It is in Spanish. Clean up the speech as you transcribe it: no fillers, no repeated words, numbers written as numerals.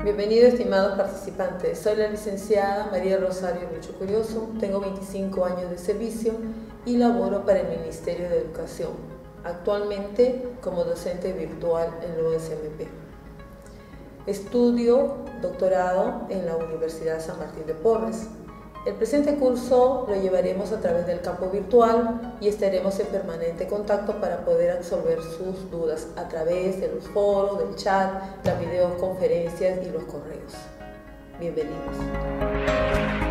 Bienvenidos, estimados participantes. Soy la licenciada María Rosario Lucho Curioso, tengo 25 años de servicio y laboro para el Ministerio de Educación, actualmente como docente virtual en la USMP. Estudio doctorado en la Universidad San Martín de Porres. El presente curso lo llevaremos a través del campo virtual y estaremos en permanente contacto para poder absolver sus dudas a través de los foros, del chat, las videoconferencias y los correos. Bienvenidos.